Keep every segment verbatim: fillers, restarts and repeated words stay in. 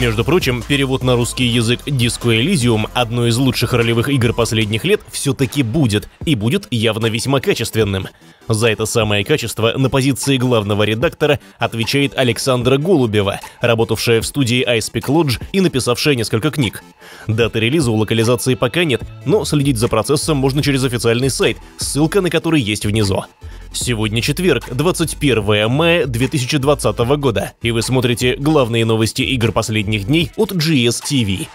Между прочим, перевод на русский язык Disco Elysium, одной из лучших ролевых игр последних лет, все-таки будет, и будет явно весьма качественным. За это самое качество на позиции главного редактора отвечает Александра Голубева, работавшая в студии iSpeak Lodge и написавшая несколько книг. Даты релиза у локализации пока нет, но следить за процессом можно через официальный сайт, ссылка на который есть внизу. Сегодня четверг, двадцать первое мая две тысячи двадцатого года, и вы смотрите главные новости игр последних дней от джи эс ти ви.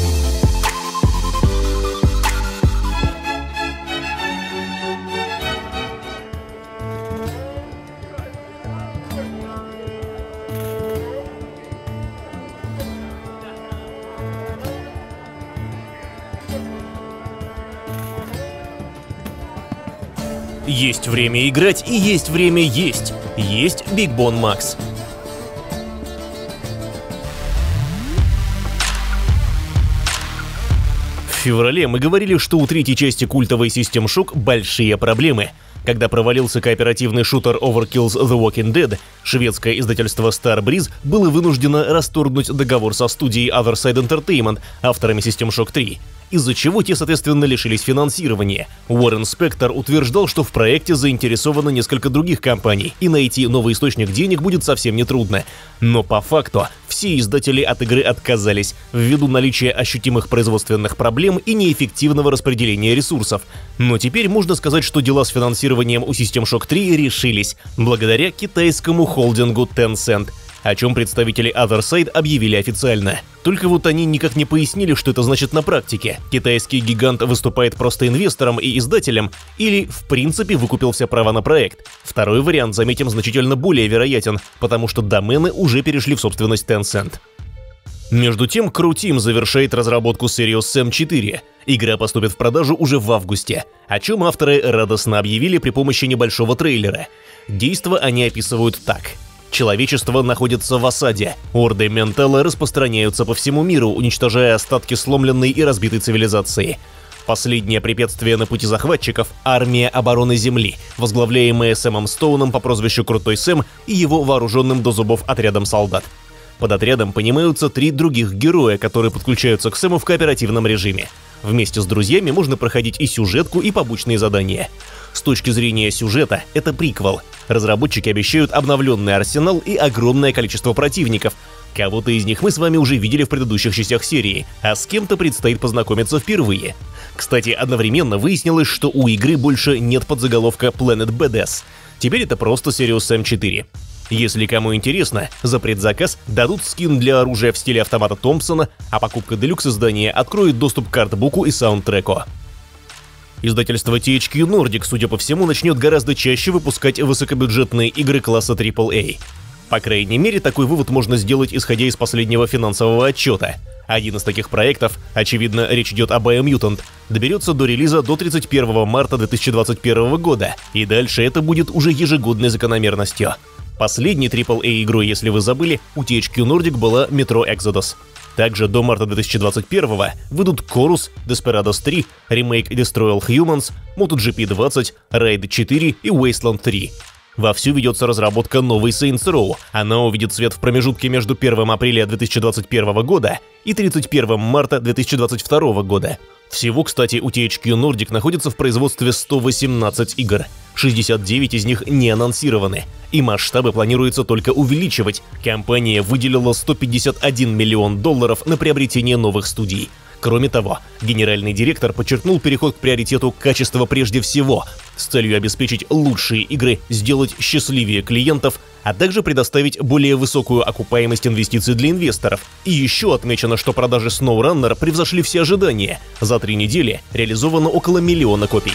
Есть время играть и есть время есть. Есть Big Bone Max. В феврале мы говорили, что у третьей части культовой System Shock большие проблемы. Когда провалился кооперативный шутер Overkill's The Walking Dead, шведское издательство Starbreeze было вынуждено расторгнуть договор со студией Otherside Entertainment, авторами System Shock три, из-за чего те, соответственно, лишились финансирования. Уоррен Спектор утверждал, что в проекте заинтересовано несколько других компаний, и найти новый источник денег будет совсем нетрудно. Но по факту все издатели от игры отказались, ввиду наличия ощутимых производственных проблем и неэффективного распределения ресурсов. Но теперь можно сказать, что дела с финансированием у System Shock три решились, благодаря китайскому холдингу Tencent, о чем представители Otherside объявили официально. Только вот они никак не пояснили, что это значит на практике. Китайский гигант выступает просто инвестором и издателем, или в принципе выкупил все права на проект. Второй вариант, заметим, значительно более вероятен, потому что домены уже перешли в собственность Tencent. Между тем, Crew Team завершает разработку Serious Sam четыре. Игра поступит в продажу уже в августе, о чем авторы радостно объявили при помощи небольшого трейлера. Действо они описывают так. Человечество находится в осаде. Орды Ментала распространяются по всему миру, уничтожая остатки сломленной и разбитой цивилизации. Последнее препятствие на пути захватчиков – армия обороны Земли, возглавляемая Сэмом Стоуном по прозвищу Крутой Сэм и его вооруженным до зубов отрядом солдат. Под отрядом понимаются три других героя, которые подключаются к Сэму в кооперативном режиме. Вместе с друзьями можно проходить и сюжетку, и побочные задания. С точки зрения сюжета, это приквел. Разработчики обещают обновленный арсенал и огромное количество противников. Кого-то из них мы с вами уже видели в предыдущих частях серии, а с кем-то предстоит познакомиться впервые. Кстати, одновременно выяснилось, что у игры больше нет подзаголовка Planet Badass. Теперь это просто Serious Sam четыре. Если кому интересно, за предзаказ дадут скин для оружия в стиле автомата Томпсона, а покупка делюкс издания откроет доступ к артбуку и саундтреку. Издательство ти эйч кью Nordic, судя по всему, начнет гораздо чаще выпускать высокобюджетные игры класса трипл эй. По крайней мере, такой вывод можно сделать, исходя из последнего финансового отчета. Один из таких проектов, очевидно, речь идет о Biomutant, доберется до релиза до тридцать первого марта две тысячи двадцать первого года, и дальше это будет уже ежегодной закономерностью. Последней трипл эй игрой, если вы забыли, у ти эйч кью Nordic была Metro Exodus. Также до марта две тысячи двадцать первого выйдут Chorus, Desperados три, ремейк Destroy All Humans, MotoGP двадцать, Raid четыре и Wasteland три. Вовсю ведется разработка новой Saints Row. Она увидит свет в промежутке между первым апреля две тысячи двадцать первого года и тридцать первого марта две тысячи двадцать второго года. Всего, кстати, у ти эйч кью Nordic находится в производстве сто восемнадцать игр. шестьдесят девять из них не анонсированы, и масштабы планируется только увеличивать. Компания выделила сто пятьдесят один миллион долларов на приобретение новых студий. Кроме того, генеральный директор подчеркнул переход к приоритету качества прежде всего, с целью обеспечить лучшие игры, сделать счастливее клиентов, а также предоставить более высокую окупаемость инвестиций для инвесторов. И еще отмечено, что продажи SnowRunner превзошли все ожидания. За три недели реализовано около миллиона копий.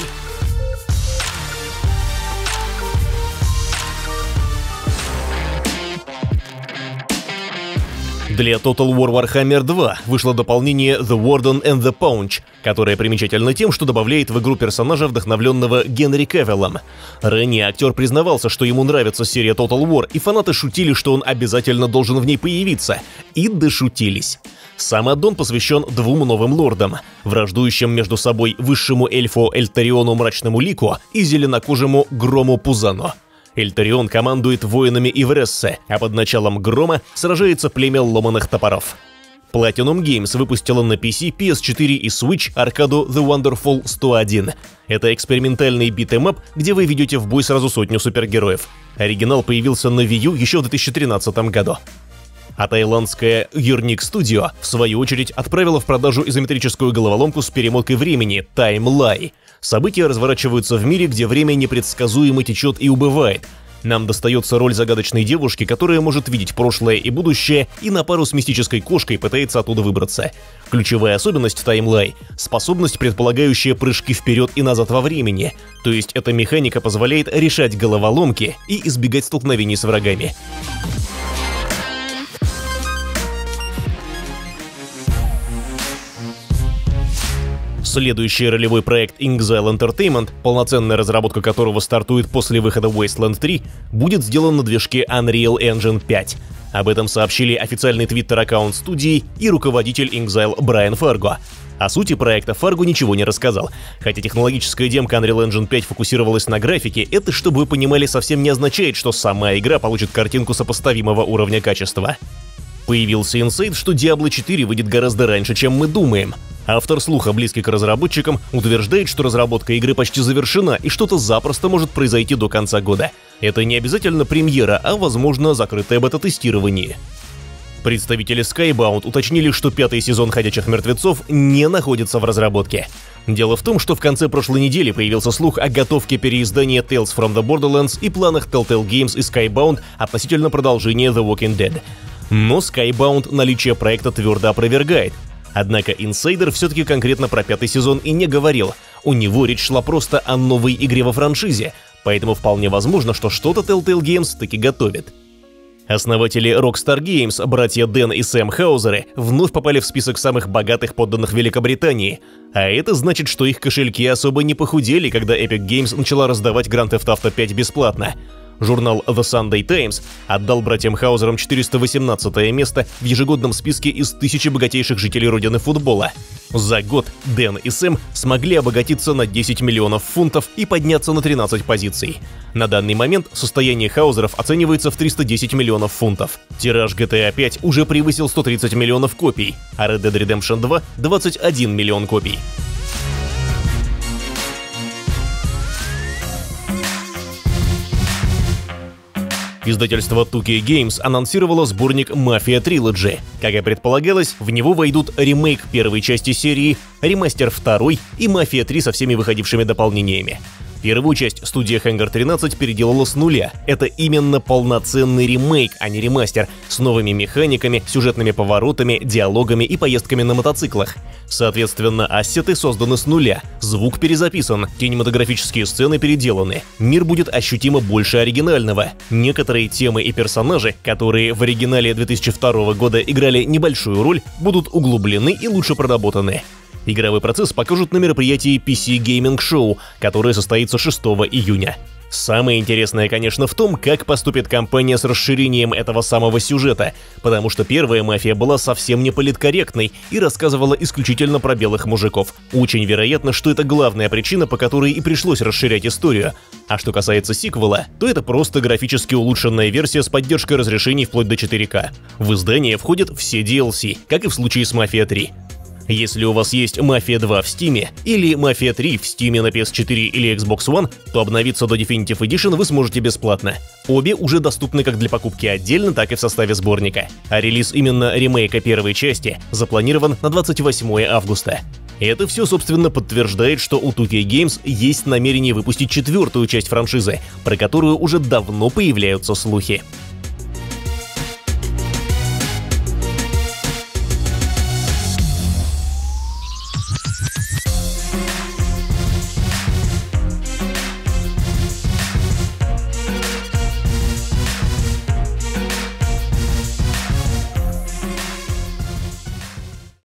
Для Total War Warhammer два вышло дополнение The Warden and the Paunch, которое примечательно тем, что добавляет в игру персонажа, вдохновленного Генри Кавиллом. Ранее актер признавался, что ему нравится серия Total War, и фанаты шутили, что он обязательно должен в ней появиться. И дошутились. Сам аддон посвящен двум новым лордам, враждующим между собой высшему эльфу Эльтариону Мрачному Лику и зеленокожему Грому Пузану. Эльтарион командует воинами Иврессы, а под началом Грома сражается племя ломаных топоров. Platinum Games выпустила на пи си, пи эс четыре и Switch аркаду The Wonderful сто один. Это экспериментальный битэмап, где вы ведете в бой сразу сотню супергероев. Оригинал появился на Wii U еще в две тысячи тринадцатом году. А таиландская Unique Studio, в свою очередь, отправила в продажу изометрическую головоломку с перемоткой времени Timeline. События разворачиваются в мире, где время непредсказуемо течет и убывает. Нам достается роль загадочной девушки, которая может видеть прошлое и будущее, и на пару с мистической кошкой пытается оттуда выбраться. Ключевая особенность Timeline — способность, предполагающая прыжки вперед и назад во времени. То есть эта механика позволяет решать головоломки и избегать столкновений с врагами. Следующий ролевой проект Inxile Entertainment, полноценная разработка которого стартует после выхода Wasteland три, будет сделан на движке Unreal Engine пять. Об этом сообщили официальный твиттер-аккаунт студии и руководитель Inxile Брайан Фарго. О сути проекта Фарго ничего не рассказал. Хотя технологическая демка Unreal Engine пять фокусировалась на графике, это, чтобы вы понимали, совсем не означает, что сама игра получит картинку сопоставимого уровня качества. Появился инсайт, что Diablo четыре выйдет гораздо раньше, чем мы думаем. Автор слуха, близкий к разработчикам, утверждает, что разработка игры почти завершена и что-то запросто может произойти до конца года. Это не обязательно премьера, а, возможно, закрытое бета-тестирование. Представители Skybound уточнили, что пятый сезон «Ходячих мертвецов» не находится в разработке. Дело в том, что в конце прошлой недели появился слух о готовке переиздания Tales from the Borderlands и планах Telltale Games и Skybound относительно продолжения The Walking Dead. Но Skybound наличие проекта твердо опровергает. Однако инсайдер все-таки конкретно про пятый сезон и не говорил. У него речь шла просто о новой игре во франшизе, поэтому вполне возможно, что что-то Telltale Games таки готовит. Основатели Rockstar Games, братья Дэн и Сэм Хаузеры, вновь попали в список самых богатых подданных Великобритании. А это значит, что их кошельки особо не похудели, когда Epic Games начала раздавать Grand Theft Auto пять бесплатно. Журнал The Sunday Times отдал братьям Хаузерам четыреста восемнадцатое место в ежегодном списке из тысячи богатейших жителей родины футбола. За год Дэн и Сэм смогли обогатиться на десять миллионов фунтов и подняться на тринадцать позиций. На данный момент состояние Хаузеров оценивается в триста десять миллионов фунтов. Тираж джи ти эй пять уже превысил сто тридцать миллионов копий, а Red Dead Redemption два — двадцать один миллион копий. Издательство ту кей Games анонсировало сборник Mafia Trilogy. Как и предполагалось, в него войдут ремейк первой части серии, ремастер второй и Mafia три со всеми выходившими дополнениями. Первую часть студия Hangar тринадцать переделала с нуля. Это именно полноценный ремейк, а не ремастер, с новыми механиками, сюжетными поворотами, диалогами и поездками на мотоциклах. Соответственно, ассеты созданы с нуля, звук перезаписан, кинематографические сцены переделаны. Мир будет ощутимо больше оригинального. Некоторые темы и персонажи, которые в оригинале две тысячи второго года играли небольшую роль, будут углублены и лучше проработаны. Игровой процесс покажут на мероприятии пи си Gaming Show, которое состоится шестого июня. Самое интересное, конечно, в том, как поступит компания с расширением этого самого сюжета, потому что первая «Мафия» была совсем не политкорректной и рассказывала исключительно про белых мужиков. Очень вероятно, что это главная причина, по которой и пришлось расширять историю. А что касается сиквела, то это просто графически улучшенная версия с поддержкой разрешений вплоть до четыре ка. В издание входят все ди эл си, как и в случае с «Мафия три». Если у вас есть Mafia два в Steam или Mafia три в Steam на пи эс четыре или Xbox One, то обновиться до Definitive Edition вы сможете бесплатно. Обе уже доступны как для покупки отдельно, так и в составе сборника. А релиз именно ремейка первой части запланирован на двадцать восьмое августа. Это все, собственно, подтверждает, что у ту кей Games есть намерение выпустить четвертую часть франшизы, про которую уже давно появляются слухи.